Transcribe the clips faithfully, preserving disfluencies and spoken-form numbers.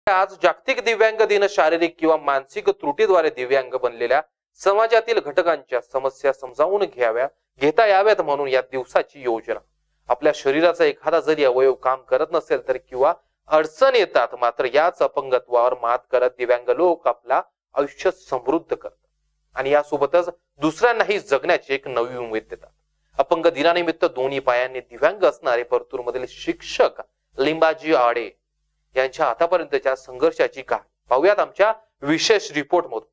आज जागतिक दिव्यांग दिन शारीरिक किंवा मानसिक त्रुटीद्वारे दिव्यांग बनलेल्या समाजातील घटकांच्या समस्या समजावून घ्याव्या घेता याव्यात म्हणून या दिवसाची योजना। आपल्या शरीराचा एखादा जरी अवयव काम करत नसेल तर किंवा अडचण येतात, मात्र याच अपंगत्वावर मात करत दिव्यांग लोक आपला आयुष्य समृद्ध करतात आणि यासोबतच दुसऱ्यांनाही जगण्याची एक नवी उमेद देतात। अपंग दिनानिमित्त दोन्ही पायांनी दिव्यांग असणारे परतूर मधील शिक्षक लिंबाजी आडे यांच्या आतापर्यंतच्या संघर्षाची कहाणी पाहूयात आमच्या विशेष रिपोर्ट मधून।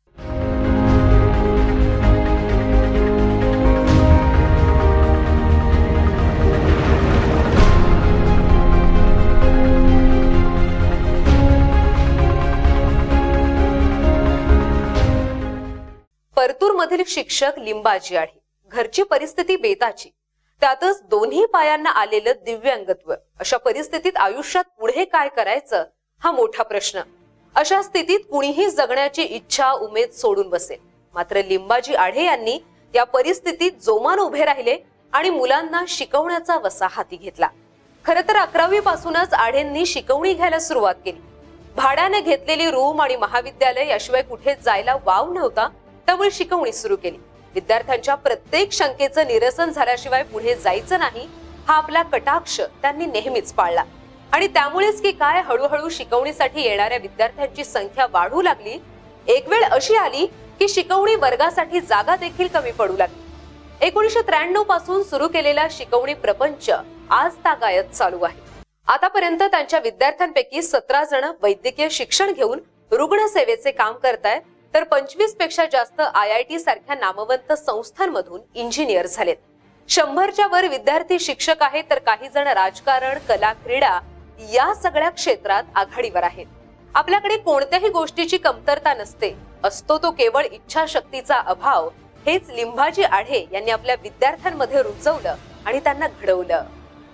परतूर मधील शिक्षक लिंबाजी आडे घरची परिस्थिती बेताची, त्यातच दोन्ही पायांना आलेलं दिव्यांगत्व। अशा परिस्थितीत आयुष्यात पुढे काय करायचं हा मोठा प्रश्न। अशा स्थितीत कुणीही जगण्याची इच्छा उमेद सोडून बसेल, मात्र लिंबाजी आडे यांनी या परिस्थितीत जोमान उभे राहिले आणि मुलांना शिकवण्याचा वसा हाती घेतला। खरं तर अकरावी पासूनच आडेंनी शिकवणी घ्यायला सुरुवात केली। भाड्याने घेतलेली रूम आणि महाविद्यालय याशिवाय कुठे जायला वाव नव्हता, त्यामुळे शिकवणी सुरू केली। विद्यार्थ्यांच्या प्रत्येक शंकेचं निरसन झाल्याशिवाय पुढे जायचं नाही हा आपला कटाक्ष त्यांनी नेहमीच पाळला आणि त्यामुळेच की काय हळूहळू शिकवणीसाठी येणाऱ्या विद्यार्थ्यांची संख्या वाढू लागली। एक वेळ अशी आली की शिकवणी वर्गासाठी जागा देखील कमी पडू लागली। एकोणीसशे त्र्याण्णव पासून सुरू केलेला शिकवणी प्रपंच आज तागायत चालू आहे। आतापर्यंत त्यांच्या विद्यार्थ्यांपैकी सतरा जण वैद्यकीय शिक्षण घेऊन रुग्णसेवेचे काम करतायत, तर पंचवीस पेक्षा जास्त आय आय टी सारख्या नामवंत संस्थांमधून इंजिनियर झालेत। शंभरच्या वर विद्यार्थी शिक्षक आहेत, तर काही जण राजकारण, कला, क्रीडा या सगळ्या क्षेत्रात आघाडीवर आहेत। आपल्याकडे कोणत्याही गोष्टीची कमतरता नसते, असतो तो केवळ इच्छाशक्तीचा अभाव। हेच लिंबाजी आडे यांनी आपल्या विद्यार्थ्यांमध्ये रुजवलं आणि त्यांना घडवलं।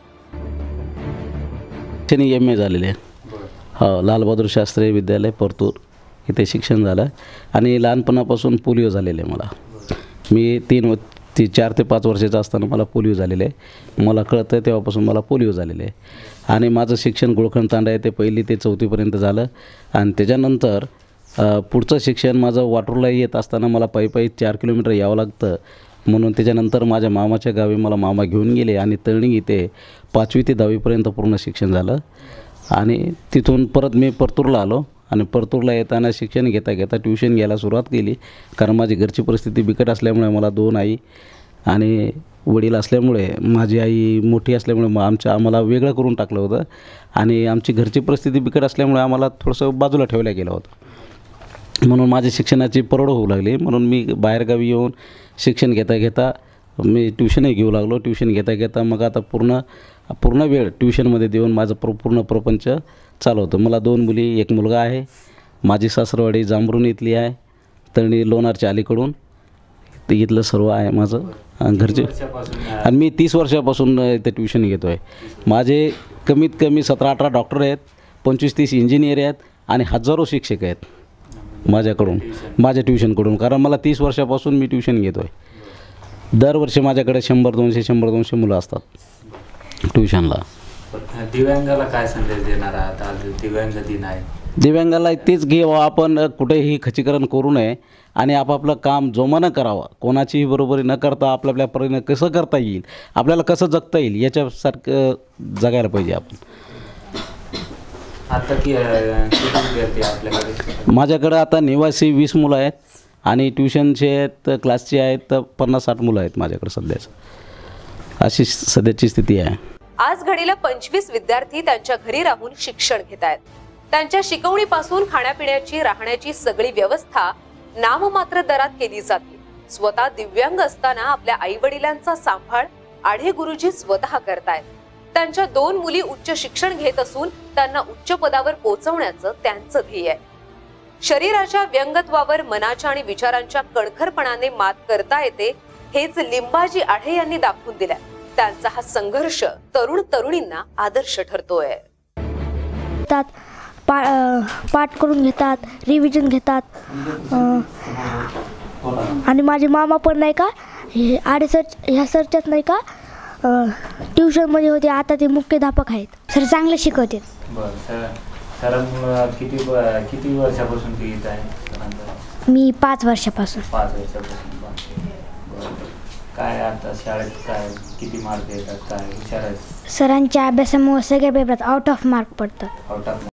एम ए झालेले हो, लालबहादूर शास्त्री विद्यालय परतूर इथे शिक्षण झालं आणि लहानपणापासून पोलिओ झालेले मला। मी तीन ती चार ते पाच वर्षाचा असताना मला पोलिओ झालेले आहे। मला कळतं तेव्हापासून मला पोलिओ झालेले आहे आणि माझं शिक्षण गुळखंड तांडा येथे पहिली ते चौथीपर्यंत झालं आणि त्याच्यानंतर पुढचं शिक्षण माझं वाटूरला येत असताना मला पायी पायी चार किलोमीटर यावं लागतं, म्हणून त्याच्यानंतर माझ्या मामाच्या गावी मला मामा घेऊन गेले आणि तळणी इथे पाचवी ते दहावीपर्यंत पूर्ण शिक्षण झालं आणि तिथून परत मी परतूरला आलो आणि परतूरला येताना शिक्षण घेता घेता ट्यूशन घ्यायला सुरुवात केली, कारण माझी घरची परिस्थिती बिकट असल्यामुळे मला दोन आई आणि वडील असल्यामुळे माझी आई मोठी असल्यामुळे मग आमच्या आम्हाला वेगळं करून टाकलं होतं आणि आमची घरची परिस्थिती बिकट असल्यामुळे आम्हाला थोडंसं बाजूला ठेवलं गेलं होतं, म्हणून माझी शिक्षणाची परवड होऊ लागली। म्हणून मी बाहेरगावी येऊन शिक्षण घेता घेता मी ट्यूशनही घेऊ लागलो। ट्यूशन घेता घेता मग आता पूर्ण पूर्ण वेळ ट्यूशनमध्ये देऊन माझं प्र पूर्ण प्रपंच चालू होतं। मला दोन मुली, एक मुलगा आहे। माझी सासरवाडी जांभरून इथली आहे, तळणी लोणारच्या अलीकडून इथलं सर्व आहे माझं घरचे। आणि मी तीस वर्षापासून इथे ट्यूशन घेतो आहे। माझे कमीत कमी सतरा अठरा डॉक्टर आहेत, पंचवीस तीस इंजिनियर आहेत आणि हजारो शिक्षक आहेत माझ्याकडून, माझ्या ट्यूशनकडून, कारण मला तीस वर्षापासून मी ट्यूशन घेतो आहे। दरवर्षी माझ्याकडे शंभर दोनशे शंभर दोनशे मुलं असतात ट्यूशनला। दिव्यांगाला काय संदेश देणार आहात? आज दिव्यांग दिन आहे। दिव्यांगाला तेच की आपण कुठेही खचीकरण करू नये आणि आपापलं काम जोमानं करावं, कोणाचीही बरोबरी न करता आपल्या आपल्या परीने कसं करता येईल, आपल्याला कसं जगता येईल याच्यासारखं जगायला पाहिजे आपण। आता की विद्यार्थी आपल्याकडे? माझ्याकडे आता निवासी वीस मुलं आहेत आणि ट्यूशनचे आहेत, क्लासचे आहेत तर पन्नास साठ मुलं आहेत माझ्याकडे सध्याच। अशी सध्याची स्थिती आहे। आज घडीला पंचवीस विद्यार्थी त्यांच्या घरी राहून शिक्षण घेत आहेत। त्यांच्या शिकवणीपासून खाण्यापिण्याची, राहण्याची सगळी व्यवस्था नाममात्र दरात केली जाते। स्वतः दिव्यांग असताना आपल्या आई वडिलांचा सांभाळ आडे गुरुजी स्वतः करतायत। त्यांच्या दोन मुली उच्च शिक्षण घेत असून त्यांना उच्च पदावर पोहोचवण्याचं त्यांचं ध्येय आहे। शरीराच्या व्यंगत्वावर मनाच्या आणि विचारांच्या कणखरपणाने मात करता येते, हेच लिंबाजी आडे यांनी दाखवून दिलं। त्यांचा हा संघर्ष तरुण तरुणींना आदर्श ठरतोय। पा पाठ करून घेतात, रिव्हिजन घेतात आणि माझे मामा पण नाही का आडे सर ह्या सरच्यात नाही का ट्यूशनमध्ये होते, आता ते मुख्याध्यापक आहेत। सर चांगले शिकवतात। बरं सर सरांमुळं किती व- किती वर्षापासून ती इथं आहे सरांचं? मी पाच वर्षापासून. पाच वर्षापासून. बरं. काय आता शाळेत काय किती मार्क येतात, काय हुशार आहे? सरांच्या अभ्यासामुळे सगळ्या पेपरात आउट ऑफ मार्क पडतात. Out of